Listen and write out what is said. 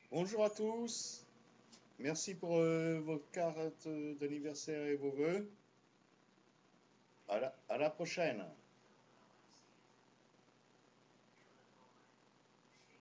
Bonjour à tous. Merci pour vos cartes d'anniversaire et vos vœux. À la prochaine.